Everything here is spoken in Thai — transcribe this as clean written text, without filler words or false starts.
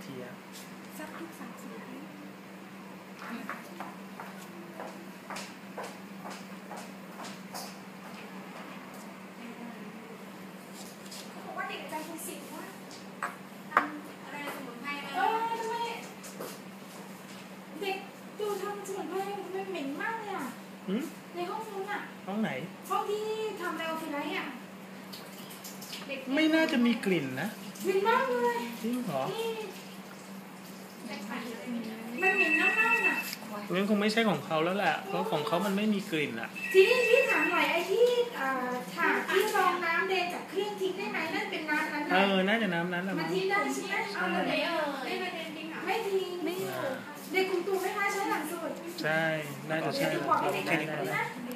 ทีอะสักทุก30 นาทีบอกว่าเด็กอาจารย์คุณสิทธิ์ว่าทำอะไรสมุนไพรมาทำไมเด็กดูทำสมุนไพรทำไมเหม็นมากเลยอ่ะในห้องนู้นอ่ะห้องไหนห้องที่ทำไลโอฟิไลท์อ่ะไม่น่าจะมีกลิ่นนะเหม็นมากเลยจริงเหรอมันเหม็นมากๆอ่ะงั้นคงไม่ใช่ของเขาแล้วแหละเพราะของเขามันไม่มีกลิ่นอ่ะทีนี้พี่ถามหน่อยไอ้ที่ถาดที่รองน้ำเดนจากเครื่องทิ้งได้ไหมนั่นเป็นน้ำนั้นน่าจะน้ำนั้นแหละมันทิ้งได้ใช่ไหมเอาเลยไม่ทิ้งไม่อยู่เด็กคุณตู่ไม่ท้าใช้หลังสุดใช่น่าจะใช่บอกให้เด็กๆนะ